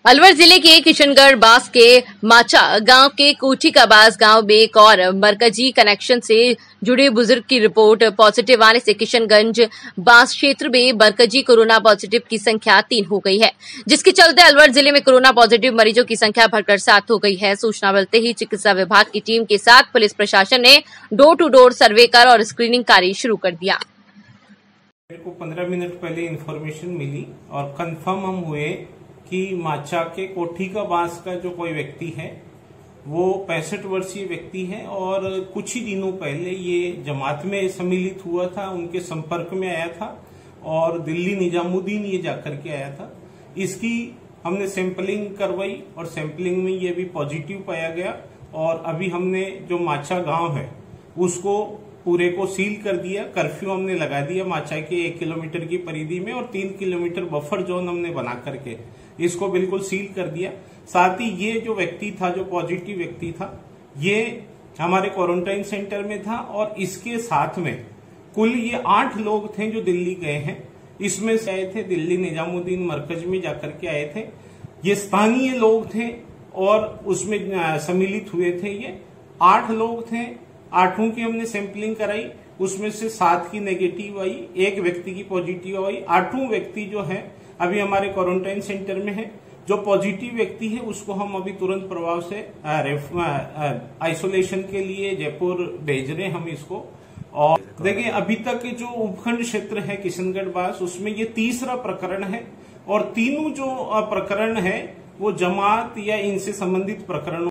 अलवर जिले के किशनगढ़ बास के माचा गांव के कोठी का बास गांव में एक और मरकजी कनेक्शन से जुड़े बुजुर्ग की रिपोर्ट पॉजिटिव आने से किशनगंज बास क्षेत्र में मरकजी कोरोना पॉजिटिव की संख्या 3 हो गई है, जिसके चलते अलवर जिले में कोरोना पॉजिटिव मरीजों की संख्या बढ़कर 7 हो गई है। सूचना मिलते ही चिकित्सा विभाग की टीम के साथ पुलिस प्रशासन ने डोर टू डोर सर्वे कर और स्क्रीनिंग कार्य शुरू कर दिया। मेरे को 15 मिनट पहले इन्फॉर्मेशन मिली और कंफर्म हम हुए कि माचा के कोठी का बांस का जो कोई व्यक्ति है वो 65 वर्षीय व्यक्ति है और कुछ ही दिनों पहले ये जमात में सम्मिलित हुआ था, उनके संपर्क में आया था और दिल्ली निजामुद्दीन ये जाकर के आया था। इसकी हमने सैंपलिंग करवाई और सैंपलिंग में ये भी पॉजिटिव पाया गया और अभी हमने जो माचा गांव है उसको पूरे को सील कर दिया। कर्फ्यू हमने लगा दिया माचा के 1 किलोमीटर की परिधि में और 3 किलोमीटर बफर जोन हमने बना करके इसको बिल्कुल सील कर दिया। साथ ही ये जो व्यक्ति था, जो पॉजिटिव व्यक्ति था, ये हमारे क्वारंटाइन सेंटर में था और इसके साथ में कुल ये 8 लोग थे जो दिल्ली गए हैं। इसमें से आए थे दिल्ली निजामुद्दीन मरकज में जाकर के आए थे। ये स्थानीय लोग थे और उसमें सम्मिलित हुए थे। ये 8 लोग थे, 8 की हमने सैंपलिंग कराई, उसमें से 7 की नेगेटिव आई, 1 व्यक्ति की पॉजिटिव आई। 8 व्यक्ति जो है अभी हमारे क्वारंटाइन सेंटर में है। जो पॉजिटिव व्यक्ति है उसको हम अभी तुरंत प्रभाव से आइसोलेशन के लिए जयपुर भेज रहे हैं हम इसको। और देखिए अभी तक जो उपखंड क्षेत्र है किशनगढ़ बास, उसमें ये तीसरा प्रकरण है और तीनों जो प्रकरण है वो जमात या इनसे संबंधित प्रकरणों